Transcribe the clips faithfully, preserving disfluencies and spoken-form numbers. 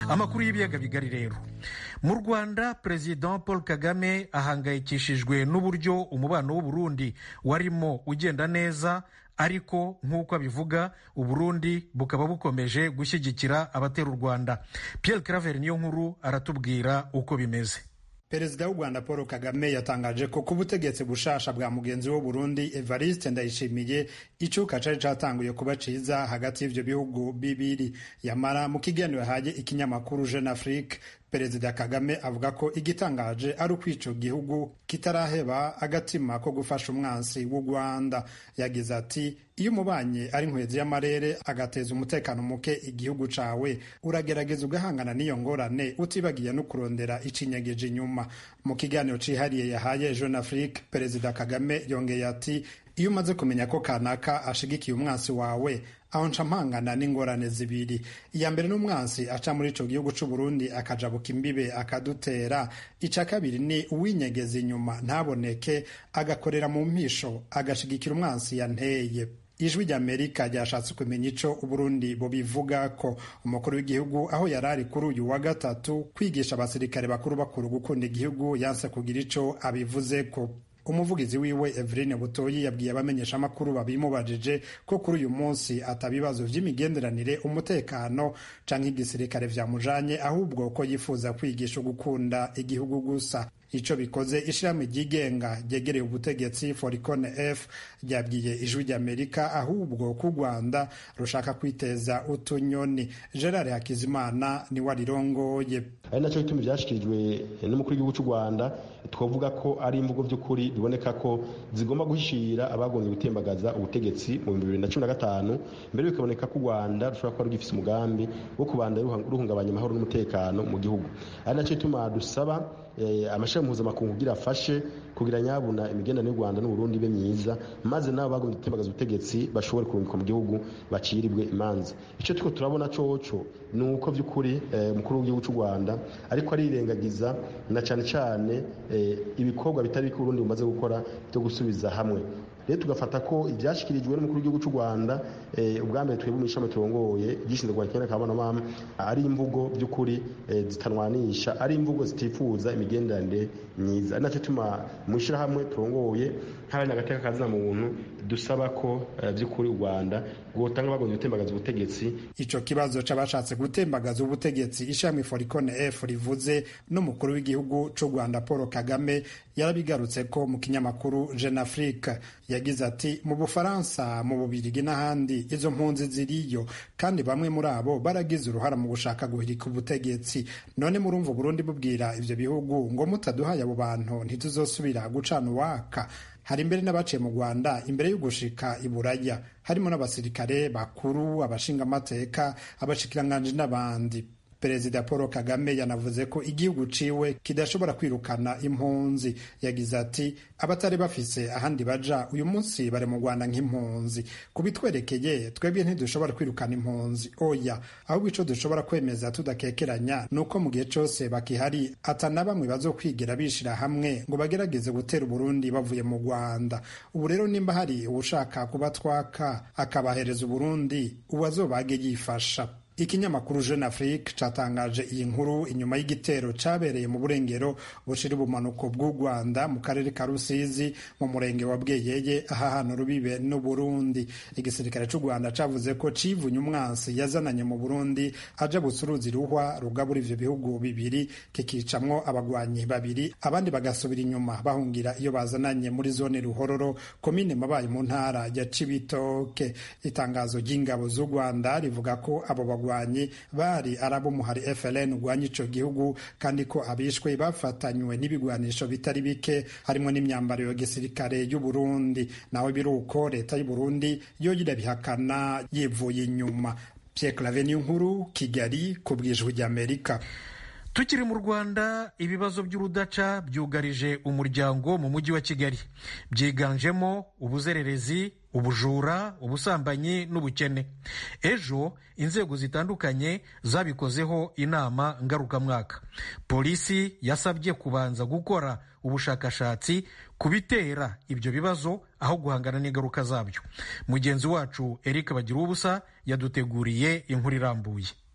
amakuru y'ibiyaga bigari rero. Mu Rwanda, Perezida Paul Kagame ahangayikishijwe n'uburyo umubano w'u Burundi warimo ugenda neza, ariko nk'uko abivuga u Burundi bukaba bukomeje gushyigikira abatera u Rwanda. Pierre Claver niyo nkuru aratubwira uko bimeze. Perezida w'u Rwanda Paul Kagame yatangaje ko ku butegetsi bushasha bwa mugenzi w'u Burundi Evariste Ndayishimiye icuka cari catanguye kuba ciza hagati y'ivyo bihugu bibiri. Yamara mu kiganiro yahaye ikinyamakuru Jeune Afrique, Perezida Kagame avuga ko igitangaje ari uko ico gihugu kitaraheba agatima ko gufasha umwansi w'u Rwanda. Yagize ati, iyo umubanye ari nkwezi y'amarere agateza umutekano muke igihugu cawe, uragerageza ugahangana n'iyo ngorane utibagiye no kurondera icinyegeje inyuma. Mu kiganiro cihariye yahaye Jeune Afrique, Perezida Kagame yongeye ati, iyo umaze kumenya ko kanaka ashigikiye umwansi wawe, aho nca mpangana n'ingorane zibiri. Iya mbere n'umwansi aca muri ico gihugu c'u Burundi akajabuka imbibe akadutera. Ica kabiri ni uwinyegeza inyuma ntaboneke, agakorera mu mpisho agashigikira umwansi yanteye. Ijwi ry'Amerika ryashatse kumenya ico Uburundi bobivuga ko. Umukuru w'igihugu aho yarari kuri uyu wa gatatu kwigisha abasirikare bakuru bakuru gukunda igihugu yanse kugira ico abivuze ko. Umuvugizi wiwe Evrine Butoyi yabwiye abamenyesha amakuru babimubajije ko kuri uyu munsi atabibazo vy'imigenderanire, umutekano canke igisirikare vyamujanye, ahubwo ko yifuza kwigisha gukunda igihugu gusa. Ico bikoze ishirahamwe ryigenga ryegereye ubutegetsi Foricone F ryabwiye Ijwi ry'Amerika ahubwo ku Rwanda rushaka kwiteza utunyoni. Gerard Hakizimana ni warirongoye. Ari naco gituma vyashikirijwe n'umukuru w'igihugu cy'u Rwanda, twavuga ko ari imvugo by'ukuri biboneka ko zigomba guhishira abagomye gutembagaza ubutegetsi mu bibiri na cumi na gatanu, mbere bikaboneka ko u Rwanda rushobora kuba rugifise umugambi wo kubanda ruhungabanya amahoro n'umutekano mu gihugu. Ari naco gituma dusaba amashami mpuzamakungu kugira afashe kugira nyabuna imigenderanire y'u Rwanda n'u Burundi ibe myiza, maze nabo bagomye gutembagaza ubutegetsi bashobore kurungika mu gihugu baciribwe imanza. Ico tuko turabona coco ni uko vy'ukuri umukuru w'igihugu cy'u Rwanda ariko arirengagiza na cyane cyane ibikorwa bitari biko Burundi bumaze gukora byo gusubiza hamwe. Rero tugafata ko ibyashikirijwe n'umukuru w'igihugu cy'u Rwanda ubwambere twebwe mu ishami turongoye gishinzwe gwakena kabona mama ari imvugo by'ukuri zitanwanisha, ari imvugo zitifuza imigenderanire myiza. Naco tuma mushira hamwe turongoye nk'abanya agateka kazina muntu dusaba ko by'ukuri u Rwanda gutanga bagomye gutembagaza ubutegetsi. Ico kibazo c'abashatse gutembagaza ubutegetsi ishami Foricone F rivuze n'umukuru w'igihugu cy'u Rwanda Paul Kagame yarabigarutse ko mu kinyamakuru Jeune Afrique. Yagize ati, mu Bufaransa, mu Bubirigi n'ahandi izo mpunzi ziriyo, kandi bamwe muri abo baragize uruhara mu gushaka guhirika ubutegetsi. None murumva Burundi bubwira ivyo bihugu ngo mutaduhaye abo bantu ntituzosubira gucana uwaka. Hari imbere n'abaciye mu Rwanda imbere yo gushika i Buraya, harimo n'abasirikare bakuru, abashingamateka, abashikiranganje n'abandi. Perezida Paul Kagame yanavuze ko igihugu ciwe kidashobora kwirukana impunzi. Yagize ati, abatari bafise ahandi baja uyu munsi bare mu Rwanda nk'impunzi. Kubitwerekeye twebwe ntidushobora kwirukana impunzi, oya, ahubwo ico dushobora kwemeza tudakekeranya nuko mu gihe cose bakihari atana bamwe bazokwigira bishira hamwe ngo bagerageze gutera Burundi bavuye mu Rwanda. Ubu rero nimba hari ushaka kubatwaka akabahereza Burundi, uwazobage yifasha. Ikinyamakuru Jeune Afrique catangaje iyi nkuru inyuma y'igitero cabereye mu burengero bushira ubumanuko bw'u Rwanda mu karere ka Rusizi mu murenge wa Bweyeye aha hano rubibe n'u Burundi. Igisirikare c'u Rwanda cavuze ko civunye umwansi yazananye mu Burundi aja gusuruza iruhwa rugabura ivyo bihugu bibiri, kikicamwo abagwanyi babiri, abandi bagasubira inyuma bahungira iyo bazananye muri zone Ruhororo, komine Mabayi mu ntara ya Cibitoke. Itangazo ry'ingabo z'u Rwanda rivuga ko abo bagwanyi bari arabo muhari F L N ugwanya ico gihugu, kandi ko abishwe bafatanywe n'ibigwanisho bitari bike harimo n'imyambaro ya gisirikare y'u Burundi. Nawe biruko leta y'u Burundi yo yirabihakana yivuye inyuma. Pierre Claver nkuru, Kigali, ku bw'Ijwi ry'Amerika. Tukiri mu Rwanda, ibibazo by'urudaca byugarije umuryango mu mujyi wa Kigali, byiganjemo ubuzererezi, ubujura, ubusambanyi n'ubukene. Ejo inzego zitandukanye zabikozeho inama ngarukamwaka. Polisi yasabye kubanza gukora ubushakashatsi ku bitera ibyo bibazo aho guhangana n'ingaruka zabyo. Mugenzi wacu Eric Bagiruwubusa yaduteguriye inkuru irambuye.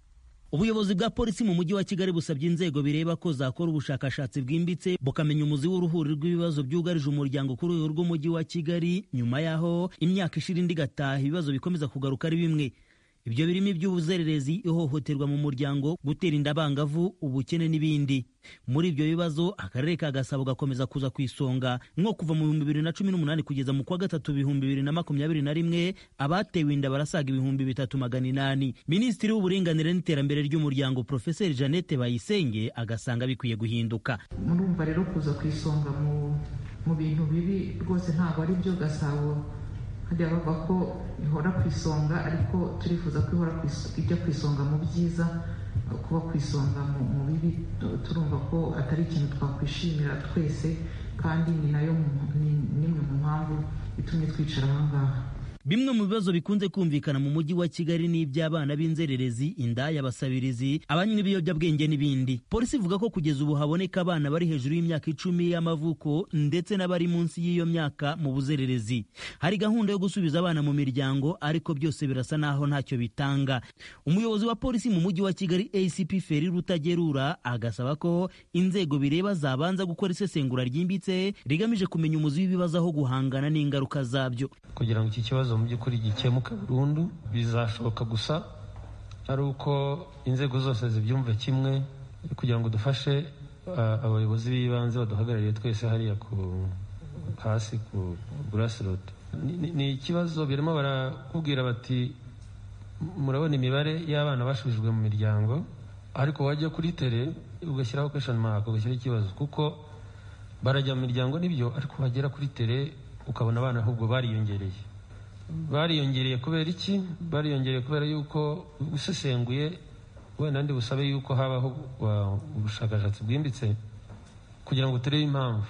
Ubuyobozi bwa polisi mu mujyi wa Kigali busabye inzego bireba ko zakora ubushakashatsi bwimbitse bukamenya umuzi w'uruhuri rw'ibibazo byugarije umuryango kuri uyu rw'umujyi wa Kigali, nyuma yaho imyaka ishira indi gataha ibibazo bikomeza kugaruka ari bimwe. Ibyo birimo iby'ubuzererezi, ihohoterwa mu muryango, gutera inda abangavu, ubukene n'ibindi. Muri ibyo bibazo akarere ka Gasabo gakomeza kuza ku isonga, nko kuva mu bihumbi bibiri na cumi n'umunani kugeza mu kwa gatatu ibihumbi bibiri na makumyabiri na rimwe abatewe inda barasaga ibihumbi bitatu magana inani. Minisitiri w'uburinganire n'iterambere ry'umuryango Profeseri Jeannette Bayisenge agasanga bikwiye guhinduka. Murumva rero kuza ku isonga mu mu bintu bibi rwose ntabwo ari byo. Gasabo hadi bavuga ko ihora ku isonga, ariko turifuza ko ihora ijya ku isonga mu byiza. Kuba ku isonga mu bibi turumva ko atari ikintu twakwishimira twese, kandi ni nayo nimwe mu mpamvu itumye twicara aha ngaha. Bimwe mu bibazo bikunze kumvikana mu mujyi wa Kigali ni iby'abana b'inzererezi, indaya, abasabirizi, abanywi b'ibiyobyabwenge n'ibindi. Polisi ivuga ko kugeza ubu haboneka abana bari hejuru y'imyaka icumi y'amavuko ndetse n'abari munsi y'iyo myaka mu buzererezi. Hari gahunda yo gusubiza abana mu miryango, ariko byose birasa naho ntacyo bitanga. Umuyobozi wa polisi mu mujyi wa Kigali A C P Feri Rutagerura agasaba ko inzego bireba zabanza gukora isesengura ryimbitse rigamije kumenya umuzi w'ibibazo aho guhangana n'ingaruka zabyo. Kugira ngo iki kibazo mu by'ukuri gikemuka burundu, bizashoboka gusa ari uko inzego zose zibyumva kimwe, kugira ngo dufashe uh, abayobozi b'ibanze baduhagarariye twese hariya ku hasi ku grassroot. Ni, ni ikibazo birimo barakubwira bati murabona imibare y'abana bashubijwe mu miryango, ariko wajya kuri tele ugashyiraho question mark ugashyira ikibazo, kuko barajya mu miryango nibyo, ariko bagera kuri tele ukabona abana ahubwo bariyongereye. Bariyongereye kubera iki? Bariyongereye kubera yuko usesenguye, wenda ndi busabe yuko habaho ubushakashatsi bwimbitse kugira ngo turebe impamvu.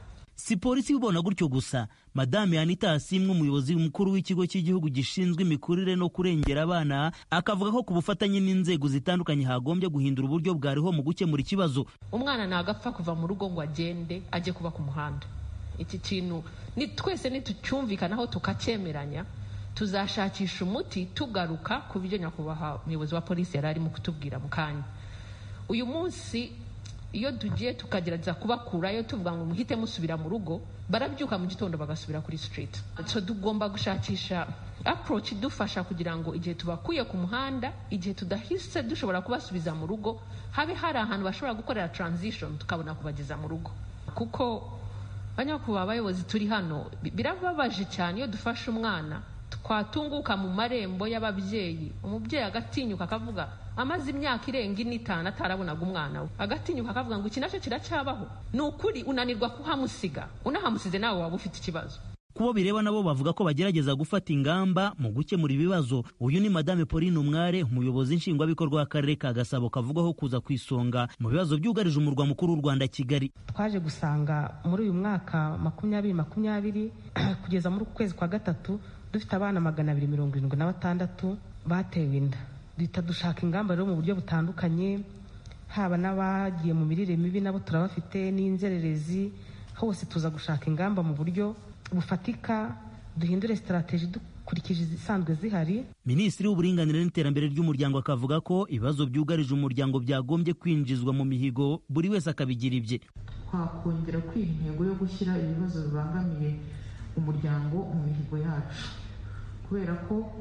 Si polisi ibona gutyo gusa. Madame Anita Asimwe, umuyobozi mukuru w'ikigo cy'igihugu gishinzwe imikurire no kurengera abana, akavuga ko ku bufatanye n'inzego zitandukanye hagombye guhindura uburyo bwariho mu gukemura ikibazo. Umwana nagapfa kuva mu rugo ngo agende ajye kuba ku muhanda. Iki kintu ni twese nitucyumvikanaho tukacyemeranya, tuzashakisha umuti tugaruka ku byo nyakubahwa umuyobozi wa polisi yari arimo kutubwira mu kanya. Uyu munsi iyo tugiye tukagerageza kubakurayo tuvuga ngo muhite musubira mu rugo, barabyuka mu gitondo bagasubira kuri street. So tugomba gushakisha approach idufasha kugira ngo igihe tubakuye ku muhanda, igihe tudahise dushobora kubasubiza mu rugo, habe hari ahantu bashobora gukorera transition tukabona kubageza mu rugo. Kuko banyakuba abayobozi turi hano, birababaje cyane iyo dufashe umwana twatunguka mu marembo y'ababyeyi, umubyeyi agatinyuka akavuga amaze imyaka irenga n'itanu atarabonaga umwana we, agatinyuka akavuga ngo iki nacyo kiracyabaho. Ni ukuri unanirwa kuhamusiga, unahamusize nawe waba ufite ikibazo. Kubo bireba nabo bavuga ko bagerageza gufata ingamba mu gukemura ibibazo. Uyu ni Madame Pauline Umware, umuyobozi nshingwabikorwa w'akarere ka Gasabo, kavugaho kuza ku isonga mu bibazo byugarije umurwa mukuru w'u Rwanda Kigali. Twaje gusanga muri uyu mwaka makumyabiri makumyabiri kugeza muri kwezi kwa gatatu dufite abana magana abiri mirongo irindwi na batandatu batewe inda. Duhita dushaka ingamba rero mu buryo butandukanye, haba n'abagiye mu mirire mibi nabo turabafite, n'inzererezi, hose tuza gushaka ingamba mu buryo bufatika, duhindure strategy dukurikije izisanzwe zihari. Minisitiri w'uburinganire n'iterambere ry'umuryango akavuga ko ibibazo byugarije umuryango byagombye kwinjizwa mu mihigo, buri wese akabigira ibye. Twakongera kwiha intego yo gushyira ibibazo bibangamiye umuryango mu mihigo yacu, kubera ko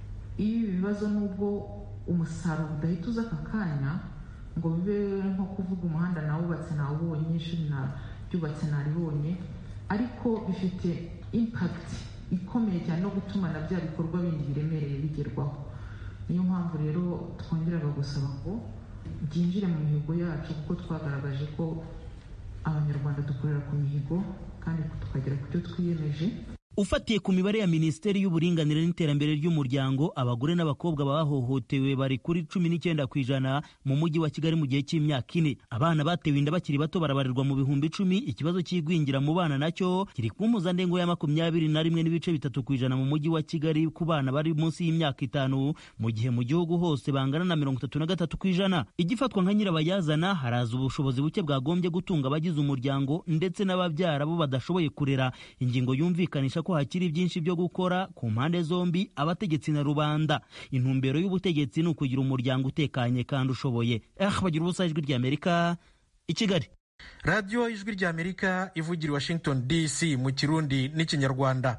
iyo ibibazo nubwo umusaruro udahita uza aka kanya ngo bibe nko kuvuga umuhanda nawubatse nawubonye, ishuri naryubatse naribonye, ariko bifite impact ikomeye cyane no gutuma na bya bikorwa bindi biremereye bigerwaho. Niyo mpamvu rero twongeraga gusaba ngo byinjire mu mihigo yacu, kuko twagaragaje ko abanyarwanda dukorera ku mihigo kandi tukagera ku cyo twiyemeje. Ufatiye ku mibare ya Minisiteri y'uburinganire n'iterambere ry'umuryango, abagore n'abakobwa bahohotewe bari kuri cumi n'icyenda ku ijana mu mujyi wa Kigali mu gihe cy'imyaka ine. Abana batewe inda bakiri bato barabarirwa mu bihumbi icumi. Ikibazo cy'igwingira mu bana nacyo kiri ku mpuzandengo ya makumyabiri na rimwe n'ibice bitatu ku ijana mu mujyi wa Kigali ku bana bari munsi y'imyaka itanu, mu gihe mu gihugu hose bangana na mirongo itatu na gatatu ku ijana. Igifatwa nka nyirabayazana, haraza ubushobozi buke bwagombye gutunga abagize umuryango ndetse n'ababyara bo badashoboye kurera. Ingingo yumvikanisha ko hakiri byinshi byo gukora ku mpande zombi, abategetsi na rubanda. Intumbero y'ubutegetsi ni ukugira umuryango utekanye kandi ushoboye. Eh, bagira ubusa ijwi ry'Amerika i Kigali. radiyo ijwi ry'Amerika ivugira i Washington D C mu Kirundi n'Ikinyarwanda.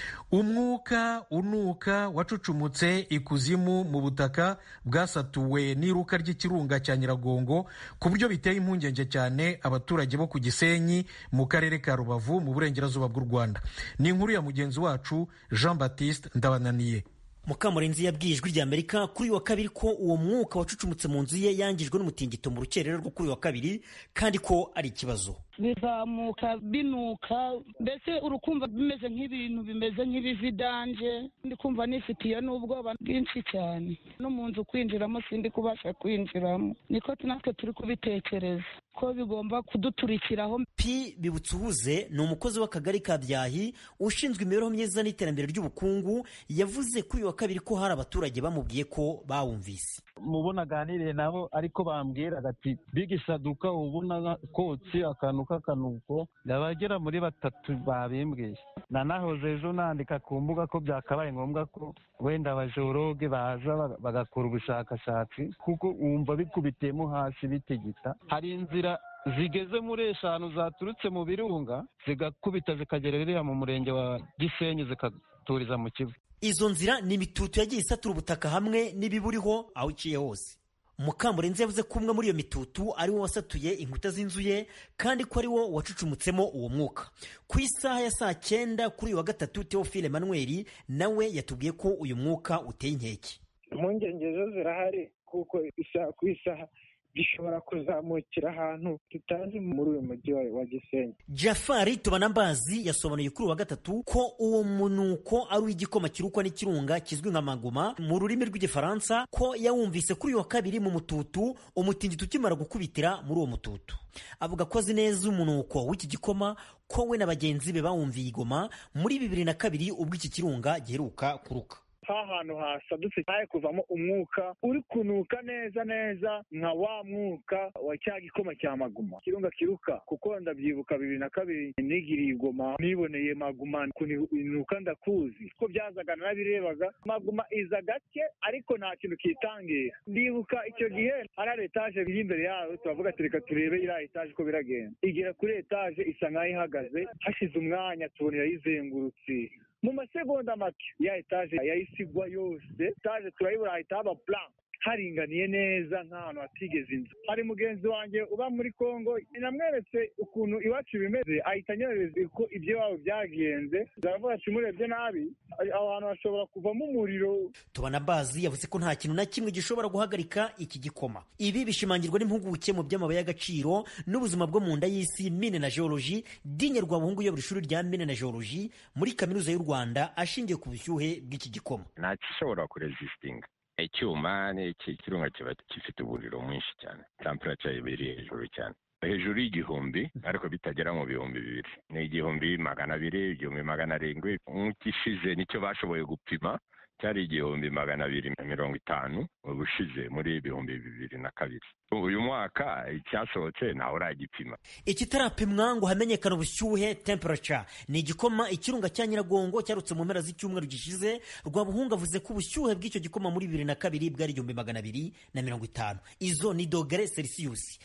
Umwuka unuka wacucumutse ikuzimu mu butaka bwasatuwe n'iruka ry'ikirunga cya Nyiragongo ku buryo biteye impungenge cyane abaturage bo ku Gisenyi mu karere ka Rubavu mu burengerazuba bw'u Rwanda. Ni inkuru ya mugenzi wacu Jean Baptiste Ndabananiye. Mukamurenzi yabwiye ijwi ry'Amerika kuri wa kabiri ko uwo mwuka wacucumutse mu nzu ye yangijwe n'umutingito mu rukerera rwo kuri wa kabiri kandi ko ari ikibazo. Bizamuka binuka, mbese urukumva bimeze nk'ibintu bimeze nk'ibividanje, ndi kumva nifitiye n'ubwoba bwinshi cyane, no mu nzu kwinjiramo sindi kubasha kwinjiramo, niko natwe turi kubitekereza ko bigomba kuduturikiraho. Pi Bibutsuhuze ni umukozi w'akagari ka Byahi ushinzwe imibereho myiza n'iterambere ry'ubukungu, yavuze kuri wa kabiri ko hari abaturage bamubwiye ko bawumvise. Mubona aganiriye nabo ariko bambwira ati bigisaduka ubona kotsi akantu k'akanuko, abagera muri batatu babimbwiye. Na nahoze ejo nandika ku mbuga ko byakabaye ngombwa ko wenda abajoroge baza bagakora ubushakashatsi kuko wumva bikubitiyemo hasi bitegita. Hari inzira zigeze muri eshanu zaturutse mu birunga zigakubita zikagera ririya mu murenge wa Gisenyi zikaturiza mu Kivu. Izo nzira ni imitutu yagiye isatura ubutaka hamwe n'ibiburiho aho iciye hose. Mukamurenzi yavuze ko umwe muri iyo mitutu ari wo wasatuye inkuta z'inzu ye kandi ko ari wo wacucumutsemo uwo mwuka. Ku isaha ya saa cyenda kuri uyu wa gatatu, Theophile Emmanuel nawe yatubwiye ko uyu mwuka uteye inkeke. Impungenge zo zirahari kuko isaha ku isaha gishobora kuzamukira ahantu tutazi muri uyu mujyi wa Gisenyi. Jafari Tubanambazi yasobanuye kuri wa gatatu ko uwo munuko ari igikoma kirukwa n'ikirunga kizwi nka maguma mu rurimi rw'igifaransa, ko yawumvise kuri wa kabiri mu mututu umutingito ukimara gukubitira muri uwo mututu. Avuga ko azi neza umunuko w'iki gikoma ko we na bagenzi be bawumviye igoma muri bibiri na kabiri ubwo iki kirunga giheruka kuruka. Ahantu hasadutse haye kuvamo umwuka uri kunuka neza neza nka wa mwuka wa cya gikoma cya maguma kirunga kiruka, kuko ndabyibuka bibiri na kabiri nigiriye igoma niboneye maguma kunuka ndakuzi ko byazaga narabirebaga. Maguma iza gake ariko nta kintu kitangira. Ndibuka icyo gihe hari etaje iri imbere yayo, turavuga ati reka turebe iriya etaje ko biragenda. Igera kuri etaje isa nkaho ihagaze, hashize umwanya tubona irayizengurutse mu masegonda make ya etaje yayisigwa yose. Etaje turayibura hahita haba plan haringaniye neza nk'ahantu hatigeze inzu. Hari mugenzi wanjye uba muri Kongo, namweretse ukuntu iwacu bimeze, ahita anyohereza ko ibyo wabo byagenze. Zaravuga ati murebye nabi aho hantu hashobora kuvamo umuriro. Tubanambazi yavuze ko nta kintu na kimwe gishobora guhagarika iki gikoma. Ibi bishimangirwa n'impuguke mu by'amabuye y'agaciro n'ubuzima bwo mu nda y'isi, mine na geology, Dinye Rwabungu uyobora ishuri rya mine na geology muri kaminuza y'u Rwanda, ashingiye ku bushyuhe bw'iki gikoma. Nta gishobora kuresistinga icyuma ni iki kirunga kiba gifite umuriro mwinshi cyane, temperature ibiri hejuru cyane, hejuru y'igihumbi ariko bitagera mu bihumbi bibiri, ni igihumbi magana abiri, igihumbi magana arindwi. Nk'ikishize nicyo bashoboye gupima cyari igihumbi magana abiri mirongo itanu ubushize muri ibihumbi bibiri na kabiri. Uyu mwaka icyasohotse ntawe uragipima. Ikitarapimwa ngo hamenyekana ubushyuhe temperature ni igikoma ikirunga cya Nyiragongo cyarutse mu mpera z'icyumweru gishize. Rwabuhungu avuze ko ubushyuhe bw'icyo gikoma muri bibiri na kabiri bwari igihumbi magana abiri na mirongo itanu. Izo ni dogere Celsius.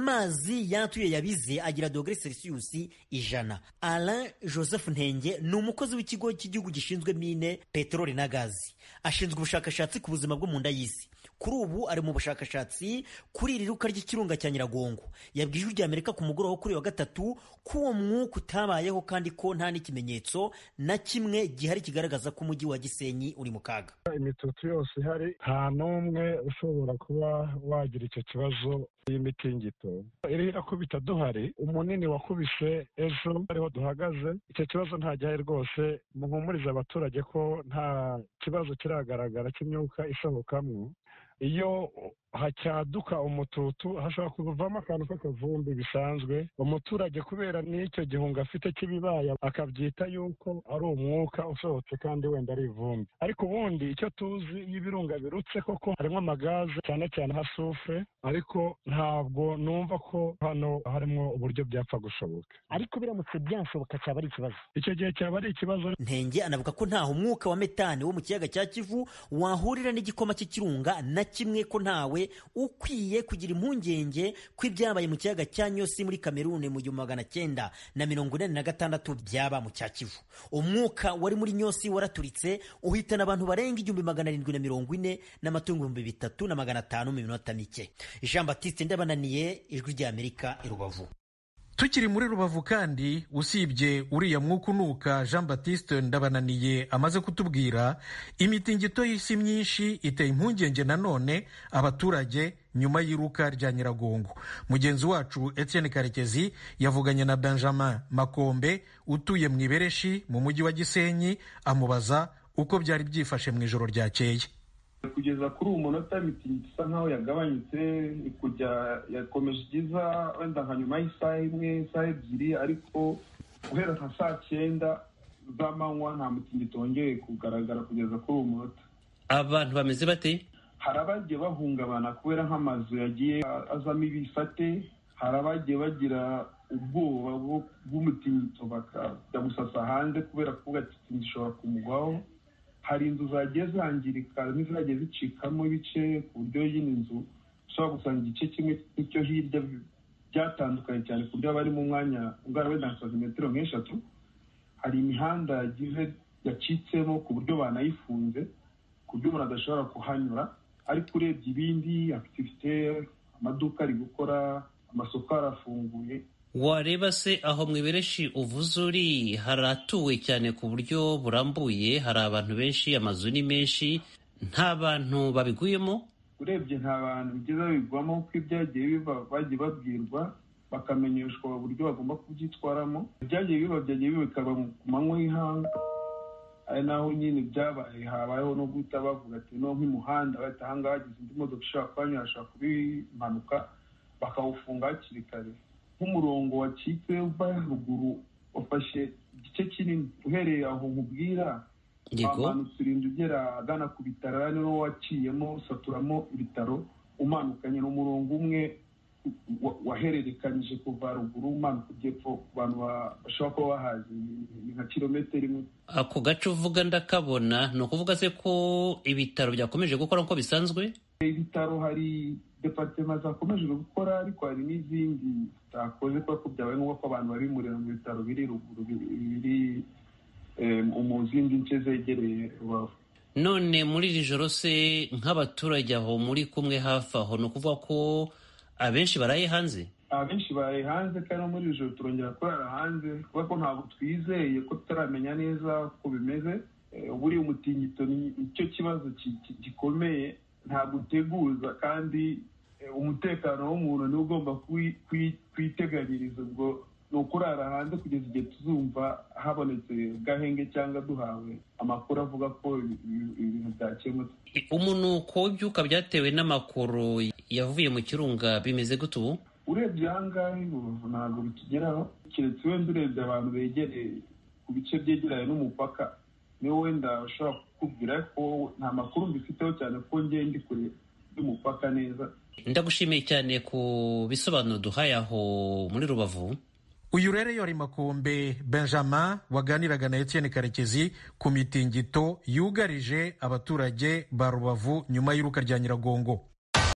Amazi yatuye yabize agira dogere Celsius ijana. Alain Joseph Ntenge ni umukozi w'ikigo cy'igihugu gishinzwe mine, peteroli na gazi, ashinzwe ubushakashatsi ku buzima bwo mu nda y'isi. Kuri ubu ari mu bushakashatsi kuri iri ruka ry'ikirunga cya Nyiragongo. Yabwiye ijwi ry'Amerika ku mugoroba kuri wa gatatu ko uwo mwuka utabayeho kandi ko nta n'ikimenyetso na kimwe gihari kigaragaza ko umujyi wa Gisenyi uri mu kaga. Imitutu yose ihari, nta n'umwe ushobora kuba wagira icyo kibazo y'imitingito. Iri irakubita duhari, umunini wakubise ejo ariho duhagaze, icyo kibazo nta gihari rwose. Muhumurize abaturage ko nta kibazo kiragaragara cy'imyuka isohokamo. Iyo hacyaduka umututu hashobora kuvamo akantu k'akavumbi bisanzwe. Umuturage kubera n'icyo gihunga afite cy'ibibaye akabyita yuko ari umwuka usohotse kandi wenda ari ivumbi, ariko ubundi icyo tuzi iyo ibirunga birutse koko harimo amagaze cyane cyane nka sufure, ariko ntabwo numva ko hano harimo uburyo byapfa gushoboka. Ariko biramutse byashoboka cyaba ari ikibazo, icyo gihe cyaba ari ikibazo. Ntenge anavuga ko ntaho umwuka wa metani wo mu kiyaga cya Kivu wahurira n'igikoma cy'ikirunga na kimwe, ko ntawe ukwiye kugira impungenge ko ibyabaye mu kiyaga cya Nyosi muri Kamerune mu gihumbi magana cyenda na mirongo ine na gatandatu byaba mu cya Kivu. Umwuka wari muri Nyosi waraturitse uhitana abantu barenga igihumbi magana arindwi na mirongo ine n'amatungo ibihumbi bitatu na magana atanu mu minota mike. Jean Baptiste Ndabananiye, Ijwi ry'Amerika, i Rubavu. Tukiri muri Rubavu kandi, usibye uriya mwuka unuka Jean Baptiste Ndabananiye amaze kutubwira, imitingito y'isi myinshi iteye impungenge nanone abaturage nyuma y'iruka rya Nyiragongo. Mugenzi wacu Etienne Karekezi yavuganye na Benjamin Makombe utuye mu Ibereshi mu mujyi wa Gisenyi, amubaza uko byari byifashe mu ijoro ryakeye. Kugeza kuri uyu munota imitingito isa nkaho yagabanyutse, kujya yakomeje igiza wenda nka nyuma y'isaha imwe isaha ebyiri, ariko guhera nka saa cyenda z'amanywa nta mutingito wongeye kugaragara kugeza kuri uyu munota. Abantu bameze bate? Hari abagiye bahungabana kubera nk'amazu yagiye azamo ibifate, hari abagiye bagira ubwoba bw'umutingito bakajya gusasa hanze kubera ko umutingito ushobora kumugwaho. Hari inzu zagiye zangirika n'iziragiye zicikamo ibice ku buryo y'ino nzu ushobora gusanga igice kimwe n'icyo hirya byatandukanye cyane ku buryo bari mu mwanya ungana wenda nka santimetero nk'eshatu. Hari imihanda yagize yacitsemo ku buryo banayifunze ku buryo umuntu adashobora kuhanyura, ariko urebye ibindi afite amaduka ari gukora, amasoko arafunguye. Wareba se aho mu Ibereshi uvuze uri haratuwe cyane ku buryo burambuye, hari abantu benshi, amazu ni menshi, nta bantu babiguyemo? Urebye nta bantu bigeze babigwamo kuko ibyagiye biba bagiye babwirwa bakamenyeshwa uburyo bagomba kubyitwaramo. Ibyagiye biba byagiye biba bikaba ku manywa y'ihanga, ari naho nyine byabaye habayeho no guhita bavuga ati no nk'umuhanda bahita ahangaha hagize indi modoka ishobora kuhanyura ashobora kuba impanuka bakawufunga hakiri kare. Nk'umurongo wacitse uva ruguru wafashe igice kinini uhereye aho nkubwira, wamanutse urinda ugera agana ku bitaro, ari niwo waciyemo usaturamo ibitaro umanukanye n'umurongo umwe wahererekanyije kuva ruguru umanuka ujyepfo ku bantu bashobora kuba bahazi ni nka kilometero imwe. Ako gace uvuga ndakabona, ni ukuvuga se ko ibitaro byakomeje gukora nk'uko bisanzwe? Ibitaro hari departema zakomeje gukora, ariko hari n'izindi zitakoze kubera ko byabaye ngombwa ko abantu babimurira mu bitaro biri ruguru biri mu zindi nce zegereye Rubavu. None muri iri joro se nk'abaturage aho muri kumwe hafi aho, ni ukuvuga ko abenshi baraye hanze? Abenshi baraye hanze, kandi muri iri joro turongera kurara hanze kubera ko ntabwo twizeye ko tutaramenya neza uko bimeze. Buriya umutingito nicyo kibazo gikomeye, ntabwo uteguza, kandi umutekano w'umuntu niwo ugomba kwiteganyiriza. Ubwo ni ukurara hanze kugeza igihe tuzumva habonetse gahenge cyangwa duhawe amakuru avuga ko ibintu byakemutse. Umunuko w'ibyuka byatewe n'amakoro yavuye mu kirunga bimeze gute ubu? Urebye ahangaha ntabwo bitugeraho, keretse wenda urebye abantu begereye ku bice byegeranye n'umupaka niwe wenda ushobora kukubwira ko nta makuru mbifiteho cyane ko ngiye ndi kure y'umupaka neza. Ndagushimiye cyane ku bisobanuro duhaye aho muri Rubavu. Uyu rero yari Makombe Benjamin waganiraga na Etienne Karekezi ku mitingito yugarije abaturage ba Rubavu nyuma y'iruka rya Nyiragongo.